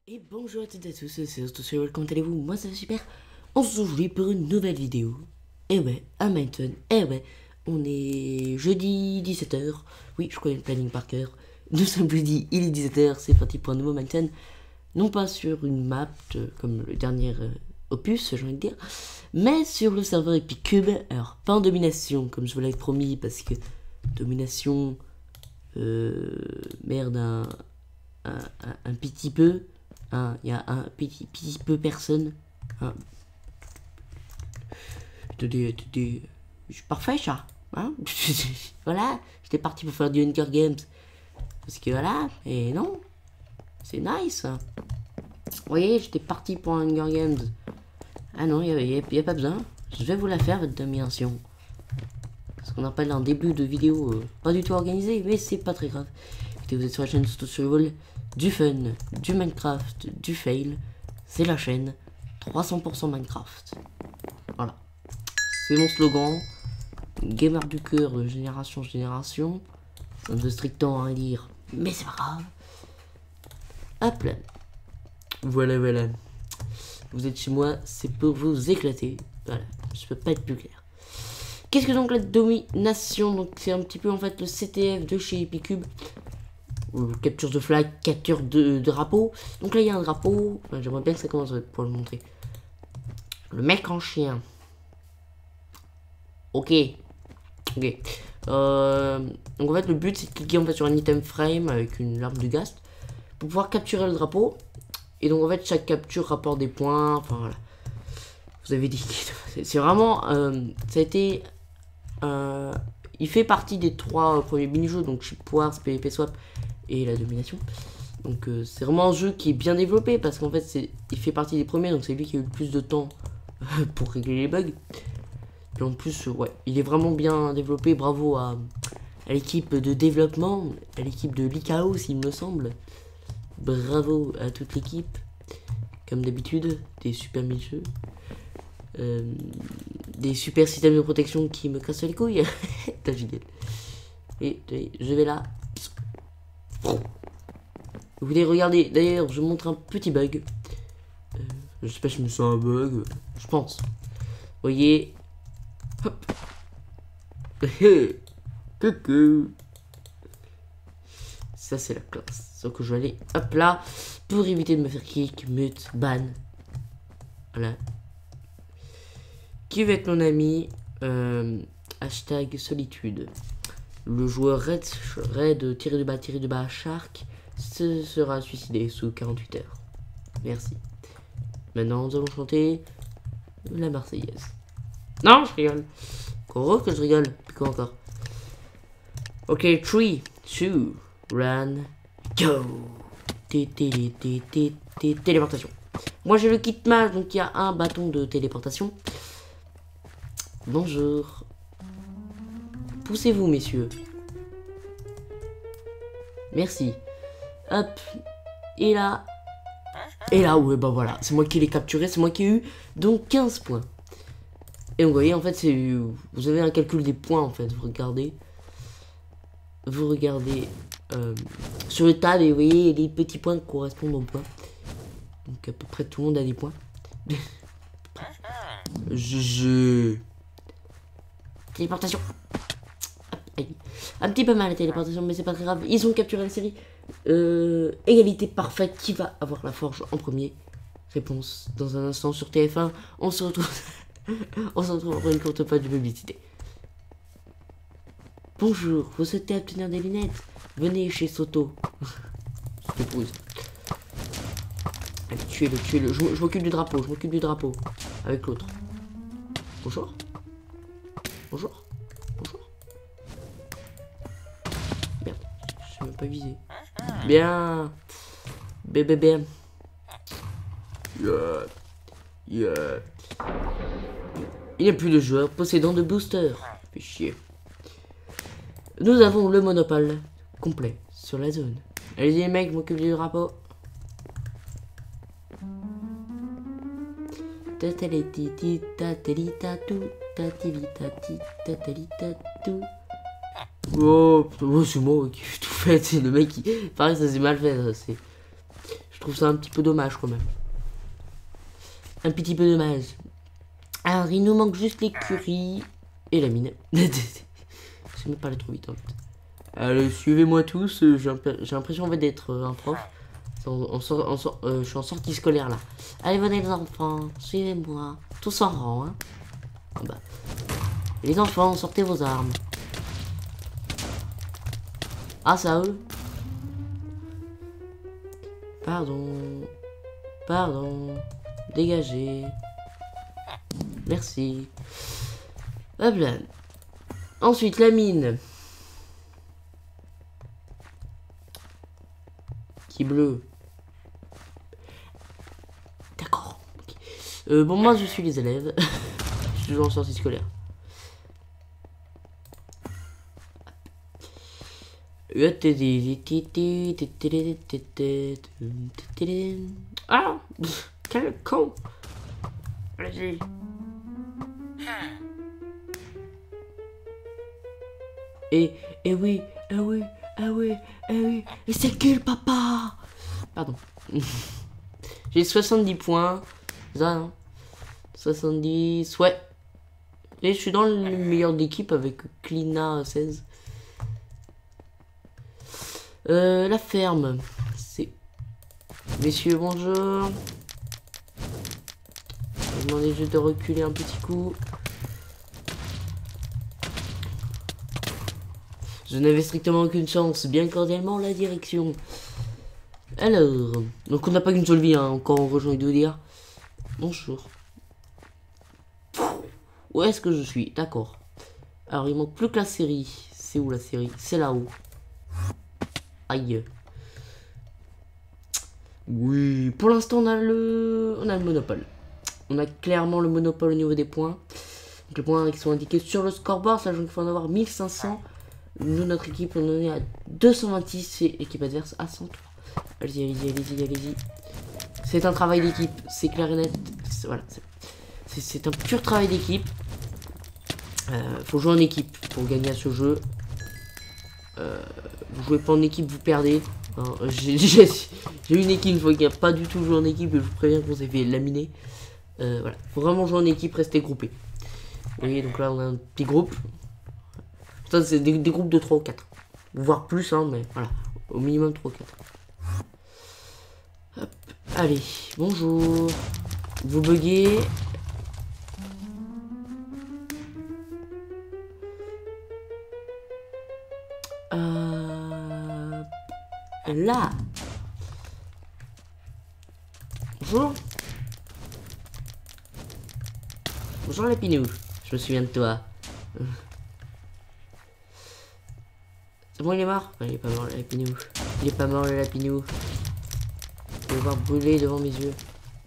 Et bonjour à toutes et à tous, c'est Otto, comment allez-vous? Moi ça va super. On se retrouve aujourd'hui pour une nouvelle vidéo. Et ouais, à Mountain. Et ouais, on est jeudi 17h. Oui, je connais le planning par cœur. Nous sommes jeudi, il est 17h, c'est parti pour un nouveau Mountain. Non pas sur une map comme le dernier opus, j'ai envie de dire, mais sur le serveur Epic Cube. Alors, pas en domination, comme je vous l'avais promis, parce que domination, merde, un petit peu. Il y a un petit peu personne. Je suis parfait, ça. Hein. Voilà, j'étais parti pour faire du Hunger Games. Parce que voilà, et non, c'est nice. Vous voyez, j'étais parti pour un Hunger Games. Ah non, il n'y a pas besoin. Je vais vous la faire, votre domination. Parce qu'on appelle un début de vidéo pas du tout organisé, mais c'est pas très grave. Écoutez, vous êtes sur la chaîne Otto Survival, du fun, du Minecraft, du fail. C'est la chaîne 300% Minecraft. Voilà. C'est mon slogan. Gamer du cœur de génération en génération. Ça me fait strictement à dire, mais c'est pas grave. Hop là. Voilà, voilà. Vous êtes chez moi, c'est pour vous éclater. Voilà, je peux pas être plus clair. Qu'est-ce que donc la domination? Donc c'est un petit peu en fait le CTF de chez Epic Cube. Capture de flag, capture de drapeau. Donc là il y a un drapeau. Enfin, j'aimerais bien que ça commence pour le montrer. Le mec en chien. Ok. Ok. Donc en fait le but c'est de cliquer en fait sur un item frame avec une larme de ghast pour pouvoir capturer le drapeau. Et donc en fait chaque capture rapporte des points. Enfin voilà. Vous avez dit. C'est vraiment. Ça a été. Il fait partie des 3 premiers mini-jeux, donc Chip Wars, PvP Swap et la domination. Donc c'est vraiment un jeu qui est bien développé parce qu'en fait il fait partie des premiers, donc c'est lui qui a eu le plus de temps pour régler les bugs. Et en plus, ouais, il est vraiment bien développé. Bravo à l'équipe de développement, à l'équipe de l'ICAO, s'il me semble. Bravo à toute l'équipe. Comme d'habitude, des super mini-jeux. Des super systèmes de protection qui me cassent les couilles. T'as génial. Et je vais là. Vous voulez regarder? D'ailleurs, je montre un petit bug. Je sais pas si je me sens un bug. Je pense. Vous voyez. Hop. Coucou. Ça c'est la classe. Donc je vais aller hop là pour éviter de me faire kick, mute, ban. Voilà. Qui va être mon ami? Hashtag solitude. Le joueur red shark se sera suicidé sous 48 heures. Merci. Maintenant nous allons chanter la Marseillaise. Non, je rigole. Encore que je rigole. Puis quoi encore? Ok, 3, 2, run, go. Téléportation. Moi j'ai le kit mage, donc il y a un bâton de téléportation. Bonjour. Poussez-vous, messieurs. Merci. Hop. Et là. Et là, ouais, bah voilà. C'est moi qui l'ai capturé, c'est moi qui ai eu donc 15 points. Et vous voyez, en fait, vous avez un calcul des points, en fait. Vous regardez sur le tas, et vous voyez les petits points correspondent aux points. Donc à peu près tout le monde a des points. Téléportation. Un petit peu mal la téléportation, mais c'est pas très grave. Ils ont capturé la série. Égalité parfaite. Qui va avoir la forge en premier? Réponse dans un instant sur TF1. On se retrouve. On se retrouve pour une courte page de publicité. Bonjour, vous souhaitez obtenir des lunettes? Venez chez Soto. Je t'épouse. Allez, tuez-le, tuez-le. Je m'occupe du drapeau, avec l'autre. Bonjour. Bonjour. Bonjour. Merde, je sais même pas viser. Bien. Bien. Yeah. Il n'y a plus de joueurs possédant de booster. Fait chier. Nous avons le monopole complet sur la zone. Allez-y les mecs, je m'occupe du drapeau. Oh, c'est moi qui ai tout fait. C'est le mec qui. Pareil, ça c'est mal fait. Je trouve ça un petit peu dommage quand même. Un petit peu dommage. Alors, il nous manque juste l'écurie et la mine. Je ne vais pas aller trop vite en fait. Allez, suivez-moi tous. J'ai l'impression en fait d'être un prof. Je suis en sortie scolaire là. Allez, venez les enfants, suivez-moi. Tous en rang, hein. Ah bah. Les enfants, sortez vos armes. Ah, ça eux. Pardon. Pardon. Dégagez. Merci. Hop là. Ensuite, la mine. Qui bleu. D'accord. Okay. Bon, moi, je suis les élèves. Je suis toujours en sortie scolaire. Ah, quel con. Vas-y. Et oui, et c'est qui le papa? Pardon. J'ai 70 points. Ça, non? 70, ouais. Et je suis dans le meilleur d'équipe avec Clina 16. La ferme. C'est... Messieurs, bonjour. Je vais demander juste de reculer un petit coup. Je n'avais strictement aucune chance, bien cordialement la direction. Alors, donc on n'a pas qu'une seule vie, hein, quand on rejoint de dire. Bonjour. Où est-ce que je suis? D'accord. Alors il manque plus que la série. C'est où la série? C'est là-haut. Aïe. Oui, pour l'instant on a le monopole. On a clairement le monopole au niveau des points. Donc les points qui sont indiqués sur le scoreboard, sachant qu'il faut en avoir 1500. Nous, notre équipe, on en est à 226 et l'équipe adverse à 103. Allez-y, allez-y, allez-y, allez-y. C'est un travail d'équipe, c'est clair et net. Voilà, c'est un pur travail d'équipe. Faut jouer en équipe pour gagner à ce jeu. Vous jouez pas en équipe, vous perdez. Hein, j'ai eu une équipe une fois qui n'a pas du tout joué en équipe et je vous préviens qu'on s'est fait laminer. Voilà, faut vraiment jouer en équipe, rester groupé. Vous voyez, donc là on a un petit groupe. Ça c'est des groupes de 3 ou 4. Voire plus, hein, mais voilà. Au minimum 3 ou 4. Hop. Allez, bonjour. Vous buguez. Là. Bonjour. Bonjour Lapinou. Je me souviens de toi. C'est bon, il est mort? Non, il est pas mort, le Lapinou. Il est pas mort, le Lapinou. Je vais le voir brûler devant mes yeux.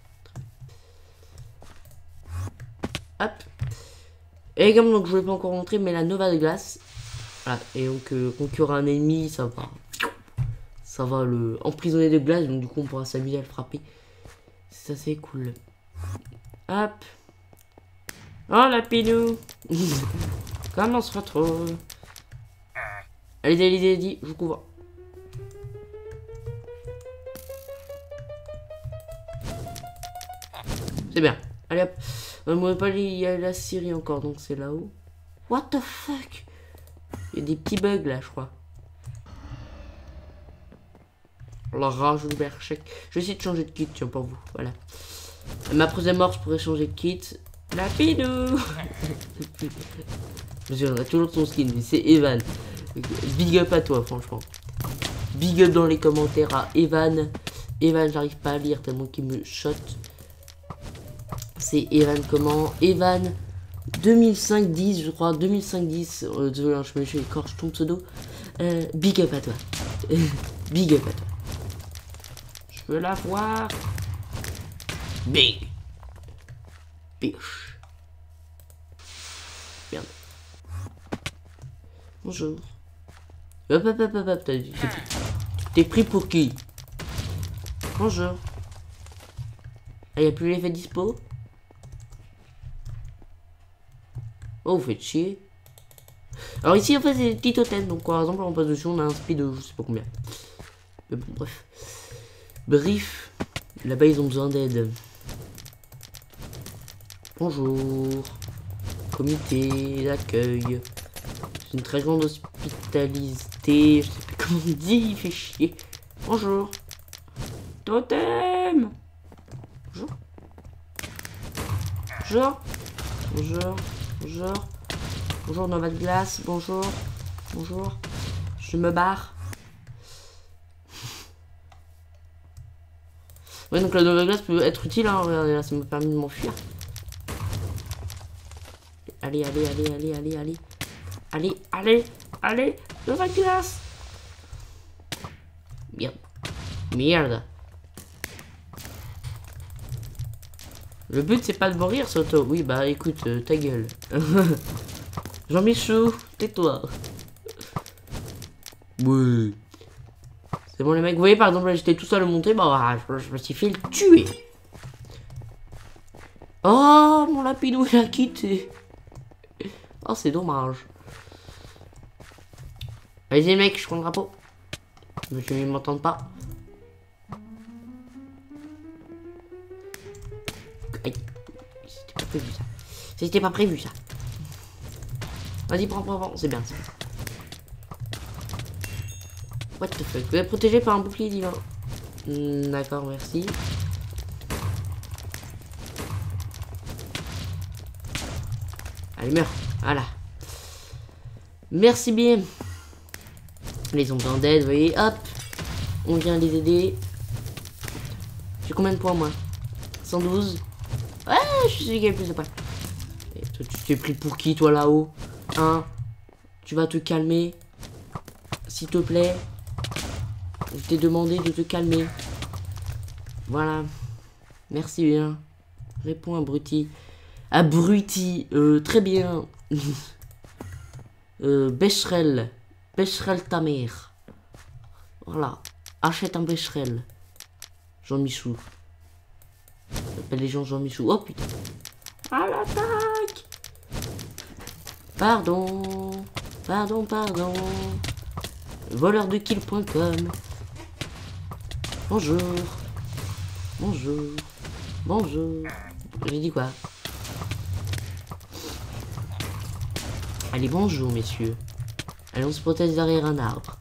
Hop. Et comme donc je ne l'ai pas encore montré, mais la Nova de glace. Voilà. Et donc, quand il y aura un ennemi, ça va le emprisonner de glace. Donc, du coup, on pourra s'amuser à le frapper. C'est assez cool. Hop. Oh, Lapinou. Comment on se retrouve? Allez, allez, je vous couvre. C'est bien. Allez hop. Moi pas il y a la Syrie encore, donc c'est là-haut. What the fuck? Il y a des petits bugs là, je crois. La rage de Berchek. Je vais essayer de changer de kit, tiens, pour vous. Voilà. Ma prochaine mort, je pourrais changer de kit. Lapinou. On a toujours son skin, mais c'est Evan. Big up à toi, franchement. Big up dans les commentaires à Evan. Evan, j'arrive pas à lire tellement qu'il me shot. C'est Evan comment? Evan 2005-10, je crois. 2005-10. Désolé, je me suis écorché ton pseudo. Big up à toi. Big up à toi. Je veux la voir. Big. Biche. Merde. Bonjour. Hop, hop, hop, hop, hop. T'es pris pour qui? Bonjour. Ah, y'a plus l'effet dispo? Oh, vous faites chier. Alors ici, en fait, c'est des petits totems. Donc, par exemple, en passe dessus, on a un speed de je sais pas combien. Mais bon, bref. Brief. Là-bas, ils ont besoin d'aide. Bonjour. Comité d'accueil. C'est une très grande hospitalité. Je sais plus comment on dit, il fait chier. Bonjour. Totem. Bonjour. Bonjour. Bonjour. Bonjour. Bonjour, Nova de glace. Bonjour. Bonjour. Je me barre. Ouais, donc la Nova de glace peut être utile, hein. Regardez, là, ça m'a permis de m'enfuir. Allez, allez, allez, allez, allez, allez. Allez, allez, allez. Nova de glace. Merde. Merde. Le but, c'est pas de mourir, Soto. Oui, bah, écoute, ta gueule. Jean-Michou, tais-toi. Oui. C'est bon les mecs, vous voyez par exemple là j'étais tout seul à monter, bah je me suis fait le tuer. Oh mon lapinou il a quitté. Oh c'est dommage. Allez les mecs, je prends le drapeau. Monsieur ils m'entendent pas. Aïe. C'était pas prévu ça. C'était pas prévu ça. Vas-y prends, c'est bien, c'est bien. What the fuck? Vous êtes protégé par un bouclier divin. D'accord, merci. Allez, meurs. Voilà. Merci bien. Ils ont besoin d'aide, vous voyez. Hop. On vient les aider. J'ai combien de points, moi? 112. Ouais, je suis celui qui a le plus de points. Et toi, tu t'es pris pour qui, toi, là-haut? Hein? Tu vas te calmer. S'il te plaît. Je t'ai demandé de te calmer. Voilà. Merci bien. Réponds, abruti. Abruti. Très bien. Becherel. Becherel ta mère. Voilà. Achète un Becherel. Jean-Michou. J'appelle les gens Jean-Michou. Oh putain. À l'attaque. Pardon. Pardon, pardon. Voleur-de-kill.com. Bonjour. Bonjour. Bonjour. J'ai dit quoi? Allez, bonjour, messieurs. Allez, on se protège derrière un arbre.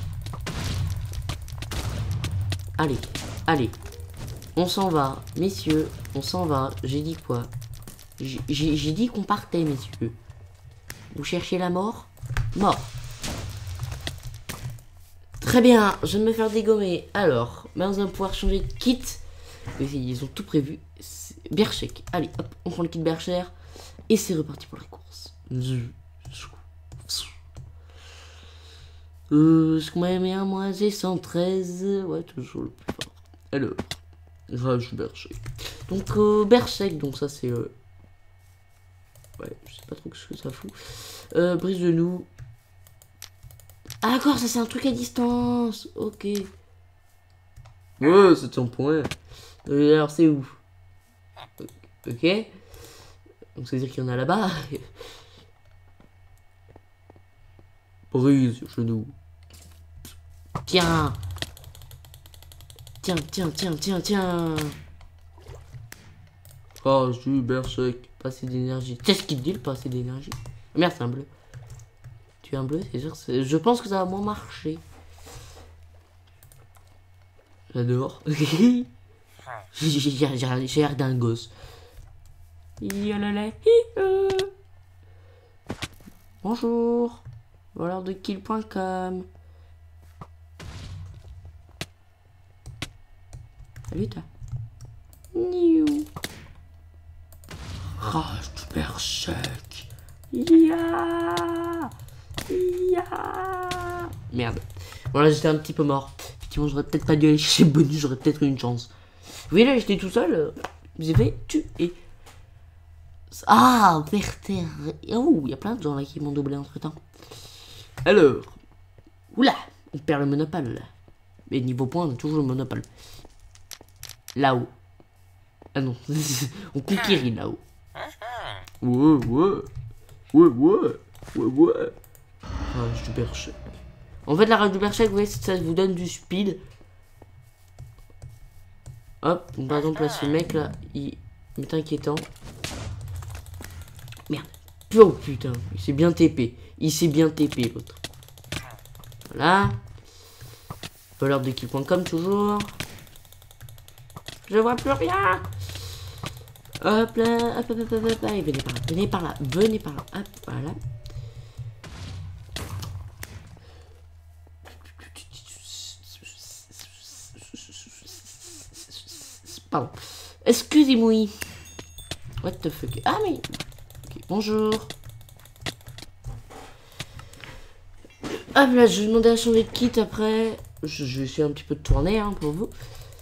Allez, allez. On s'en va, messieurs. On s'en va. J'ai dit quoi? J'ai dit qu'on partait, messieurs. Vous cherchez la mort? Mort. Très bien, je vais me faire dégommer. Alors, maintenant on va pouvoir changer de kit. Ils ont tout prévu. Berserk. Allez, hop, on prend le kit Berserk. Et c'est reparti pour la course. Ce qu'on m'a mis à moi, j'ai 113. Ouais, toujours le plus fort. Alors, rage Berserk. Donc, Berserk, donc ça c'est... Ouais, je sais pas trop ce que ça fout. Brise de nous. Ah d'accord, ça c'est un truc à distance. Ok. Ouais, c'est ton point. Alors c'est où? Ok. Donc ça veut dire qu'il y en a là-bas. Brise, genou. Tiens. Tiens, tiens, tiens, tiens, tiens. Ah, je suis Berserk. Pas assez d'énergie. Qu'est-ce qu'il dit le pas assez d'énergie? Merde, c'est un bleu. Tu es un bleu, c'est sûr. Je pense que ça va moins marcher. J'adore. J'ai l'air d'un gosse. Bonjour. Voleur-de-kill.com. Salut toi. Niou. Rage du Berserk. Ya. Merde. Voilà, j'étais un petit peu mort. Effectivement, j'aurais peut-être pas dû aller chercher bonus, j'aurais peut-être eu une chance. Vous voyez là, j'étais tout seul. Vous avez tué. Ah, Werther. Oh, il y a plein de gens là qui m'ont doublé entre temps. Alors. Oula, on perd le monopole. Mais niveau point, on a toujours le monopole. Là-haut. Ah non, on conquérit là-haut. Ouais. Rage du Berserk. En fait, la rage du Berserk, vous voyez, ça vous donne du speed. Hop, par exemple là ce mec là, il est inquiétant. Merde. Oh putain, il s'est bien TP. Il s'est bien TP l'autre. Voilà. Valeur de kill.com toujours. Je vois plus rien. Hop là, hop, hop, hop, hop, hop. Allez, venez par là, venez par là, venez par là. Hop, voilà. Pardon. Excusez-moi. What the fuck. Ah mais... Okay, bonjour. Hop là, je vais demander à changer de kit après. Je vais essayer un petit peu de tourner hein, pour vous.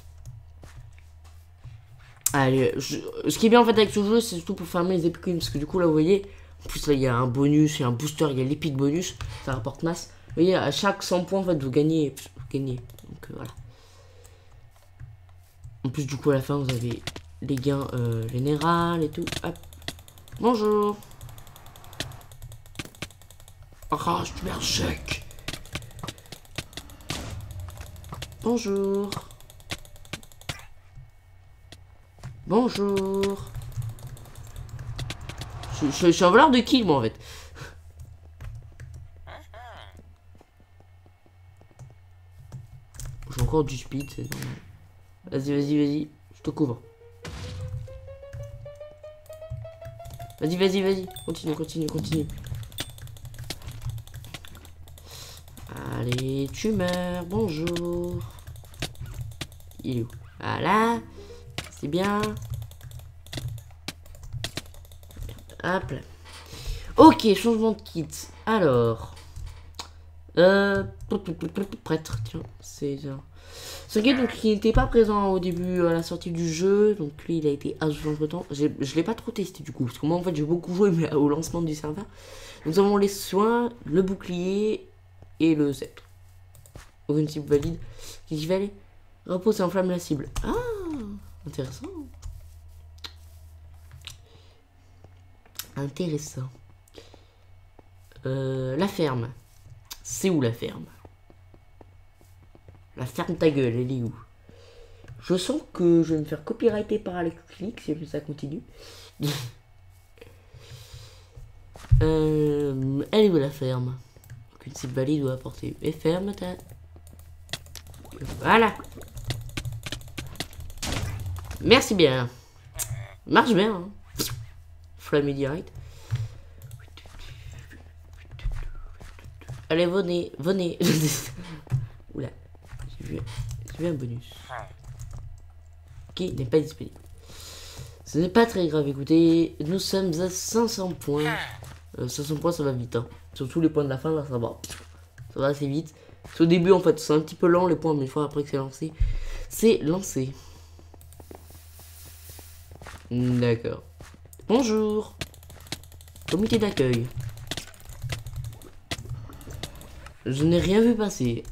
Allez, ce qui est bien en fait avec ce jeu, c'est surtout pour farmer les epic coins. Parce que du coup là, vous voyez, en plus là, il y a un bonus, il y a un booster, il y a l'epic bonus. Ça rapporte masse. Vous voyez, à chaque 100 points, en fait, vous gagnez. Donc voilà. En plus, du coup, à la fin, vous avez les gains généraux et tout. Hop. Bonjour. Ah, je merde sec. Bonjour. Bonjour. Je suis en valeur de kill, moi, en fait. J'ai encore du speed, c'est normal. Vas-y, vas-y, vas-y. Je te couvre. Vas-y, vas-y, vas-y. Continue, continue, continue. Allez, tu meurs. Bonjour. Il est où? Voilà. C'est bien. Hop là. Ok, changement de kit. Alors. Prêtre, tiens. C'est ça. Ce gars donc qui n'était pas présent au début à la sortie du jeu, donc lui il a été ajouté entre temps. Je l'ai pas trop testé du coup, parce que moi en fait j'ai beaucoup joué mais au lancement du serveur. Nous avons les soins, le bouclier et le sceptre. Aucune cible valide. Qu'est-ce qu'il fallait? Repose et enflamme la cible. Ah, intéressant. Intéressant. La ferme. C'est où la ferme? La ferme ta gueule, elle est où? Je sens que je vais me faire copyrighter par Alex Click si ça continue. Elle est où la ferme? Aucune cible valide doit apporter. Et ferme ta... Voilà. Merci bien. Marche bien. Hein. Flamme direct. Allez, venez, venez. Oula. J'ai vu un bonus. Qui n'est pas disponible. Ce n'est pas très grave, écoutez. Nous sommes à 500 points. 500 points, ça va vite. Hein. Surtout les points de la fin, là, ça va. Ça va assez vite. Au début, en fait, c'est un petit peu lent les points, mais une fois après que c'est lancé, c'est lancé. D'accord. Bonjour. Comité d'accueil. Je n'ai rien vu passer.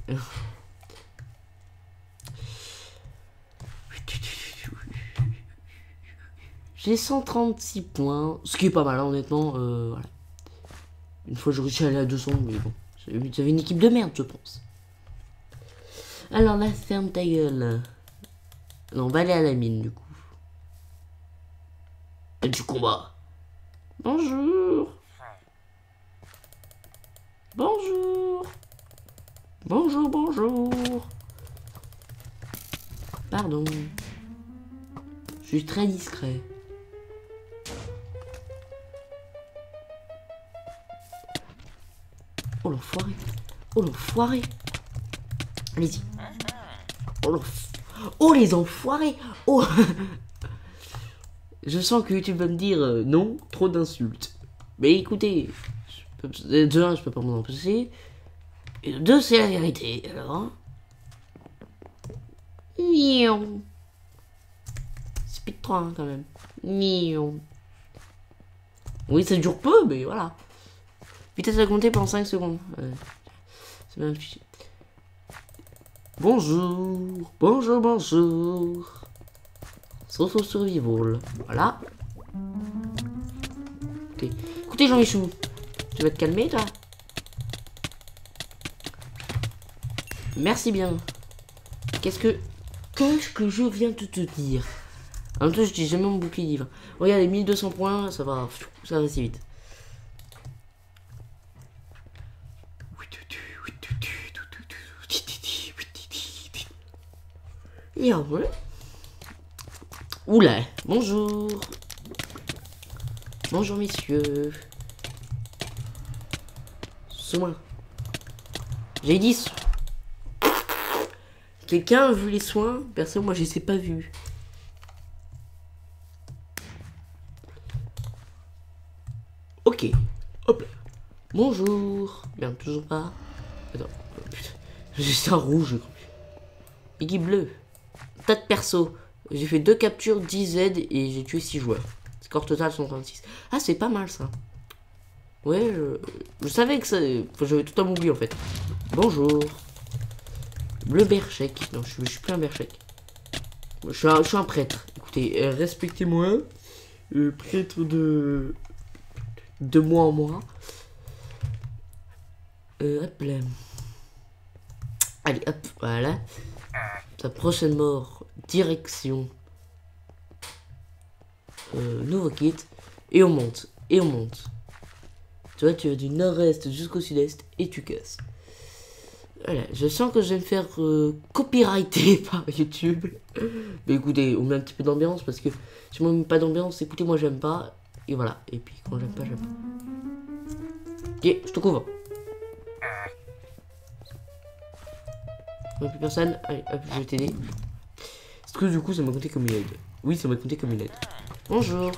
J'ai 136 points, ce qui est pas mal, hein, honnêtement. Voilà. Une fois, j'aurais réussi à aller à 200, mais bon. J'avais une équipe de merde, je pense. Alors là, ferme ta gueule. Non, on va aller à la mine, du coup. Et du combat. Bonjour. Bonjour. Bonjour, bonjour. Pardon. Je suis très discret. Oh l'enfoiré. Oh l'enfoiré. Allez-y. Oh les enfoirés. Oh. Je sens que YouTube va me dire non, trop d'insultes. Mais écoutez, de un, je peux pas m'en empêcher. Et de deux, c'est la vérité. Alors. Miaou. Speed 3 hein, quand même. Miaou. Oui, ça dure peu, mais voilà. Vitesse à compter pendant 5 secondes. C'est bien fichier. Bonjour. Bonjour, bonjour. Social survival. Voilà. Écoutez Jean-Michou. Tu vas te calmer, toi? Merci bien. Qu'est-ce que qu'est-ce que je viens de te dire? En même temps, je dis jamais mon bouclier livre. Regardez, 1200 points, ça va assez vite. Et ouais. Oula, bonjour. Bonjour messieurs. Soin. J'ai dit soin. Quelqu'un a vu les soins? Personne, moi je les ai pas vus. Ok. Hop là. Bonjour. Merde, toujours pas. Attends. Oh, putain. J'ai un rouge. Équipe bleue. Tas de perso. J'ai fait 2 captures, 10 aides et j'ai tué 6 joueurs. Score total 136. Ah, c'est pas mal ça. Ouais, je savais que ça... Enfin, j'avais tout à m'oublier en fait. Bonjour. Le berchek. Non, je suis plus un berchek. Je suis un prêtre. Écoutez, respectez-moi. Prêtre de mois en mois. Hop là. Allez, hop, voilà. Sa prochaine mort, direction. Nouveau kit. Et on monte. Et on monte. Tu vois, tu vas du nord-est jusqu'au sud-est et tu casses. Voilà, je sens que je vais me faire copyrighter par YouTube. Mais écoutez, on met un petit peu d'ambiance parce que si moi on met pas d'ambiance, écoutez, moi j'aime pas. Et voilà. Et puis quand j'aime pas, j'aime pas. Ok, je te couvre. Plus personne. Allez, hop, je vais t'aider. Est-ce que du coup ça m'a compté comme une aide? Oui, ça m'a compté comme une aide. Bonjour.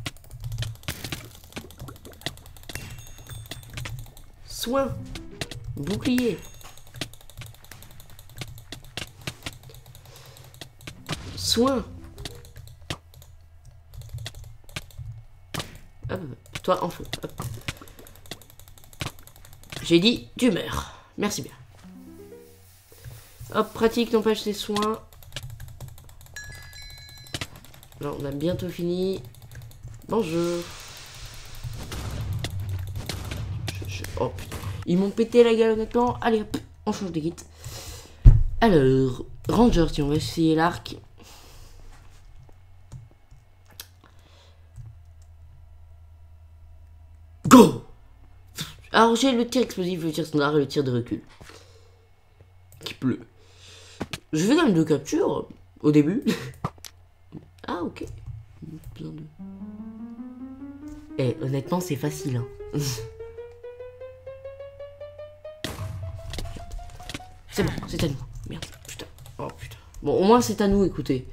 Soin. Bouclier. Soin. Hop, toi en feu. Hop. J'ai dit, tu meurs. Merci bien. Hop, pratique, n'empêche tes soins. Là, on a bientôt fini. Bonjour. Oh putain. Ils m'ont pété la gueule honnêtement. Allez hop, on change de kit. Alors, Ranger, tiens, on va essayer l'arc. Go! Alors j'ai le tir explosif, le tir standard et le tir de recul. Qui pleut. Je fais quand même 2 captures au début. Ah ok. Besoin de... Eh, honnêtement c'est facile hein. C'est bon, c'est à nous. Merde, putain. Oh putain. Bon, au moins c'est à nous, écoutez.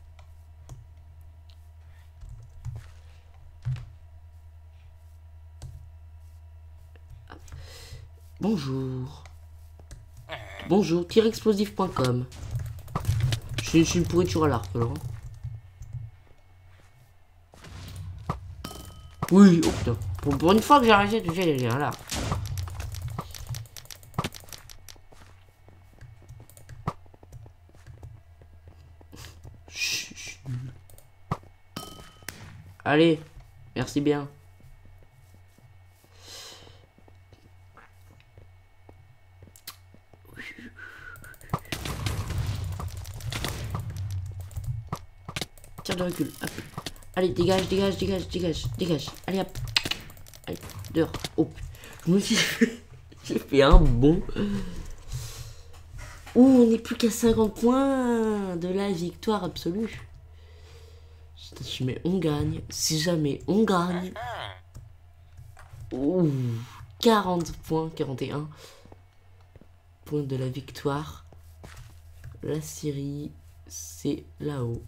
Bonjour. Bonjour, tirexplosif.com. Je suis une pourriture à l'arc alors. Oui, oh putain. Pour une fois que j'ai arrêté de toucher à l'arc. Allez, merci bien. Tire de recul. Hop. Allez, dégage, dégage, dégage, dégage, dégage. Allez, hop. Allez, dehors. Oh, je me suis j'ai fait un bond. Ouh, on n'est plus qu'à 50 points de la victoire absolue. Mais on gagne. Si jamais on gagne. Ouh, 40 points, 41 points de la victoire. La Syrie, c'est là-haut.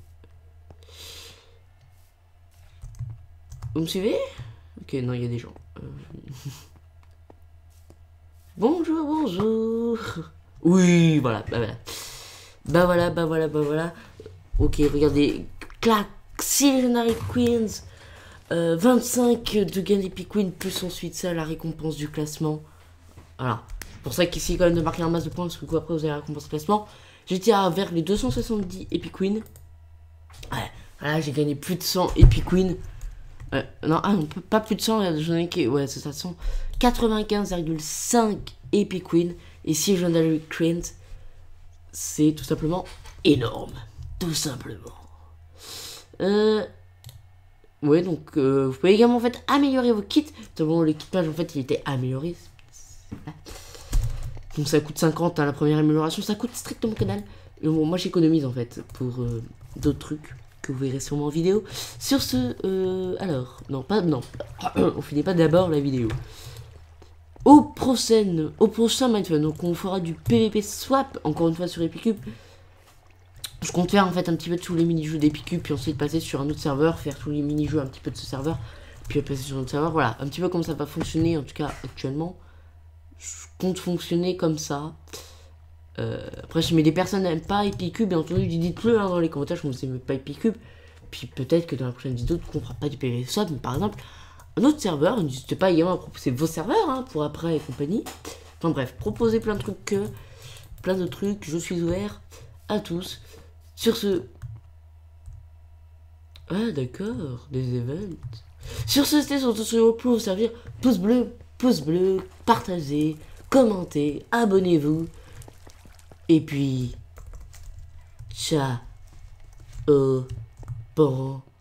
Vous me suivez? Ok, non, il y a des gens. Bonjour, bonjour. Oui, voilà, bah voilà. Bah voilà, bah voilà, bah voilà. Ok, regardez. Clac, 6 Legendary Queens. 25 de gain Epic Queen, plus ensuite ça, la récompense du classement. Voilà. C'est pour ça qu'ici, quand même, de marquer un masse de points, parce que après, vous avez la récompense du classement. J'étais vers les 270 Epic Queen. Ouais, voilà, j'ai gagné plus de 100 Epic Queen. Non, ah non, pas plus de 100, j'en ai que, ouais, c'est ça, 95,5 Epic Queen. Et si Legendary Queens, c'est tout simplement énorme. tout simplement. Ouais, donc vous pouvez également en fait améliorer vos kits. Notamment l'équipage en fait il était amélioré. Donc ça coûte 50 hein, la première amélioration, ça coûte strictement que dalle. Et bon, moi j'économise en fait pour d'autres trucs que vous verrez sûrement en vidéo. Sur ce, alors, non, on finit pas d'abord la vidéo. Au prochain Mindfun, donc on fera du PVP swap, encore une fois sur Epicube. Je compte faire en fait un petit peu de tous les mini-jeux d'Epicube, puis ensuite passer sur un autre serveur, faire tous les mini-jeux un petit peu de ce serveur, puis passer sur un autre serveur. Voilà, un petit peu comme ça va fonctionner, en tout cas actuellement. Je compte fonctionner comme ça. Après, si des personnes n'aiment pas Epicube, bien entendu, dites-le hein, dans les commentaires, je ne vous aime pas Epicube. Puis peut-être que dans la prochaine vidéo, on ne fera pas du PVP swap, mais par exemple, un autre serveur, n'hésitez pas également à proposer vos serveurs hein, pour après et compagnie. Enfin bref, proposez plein de trucs, je suis ouvert à tous. Sur ce... Ah d'accord, des events. Sur ce, c'était sur tout pour vous servir. Pouce bleu, partagez, commentez, abonnez-vous. Et puis... Ciao. Bon.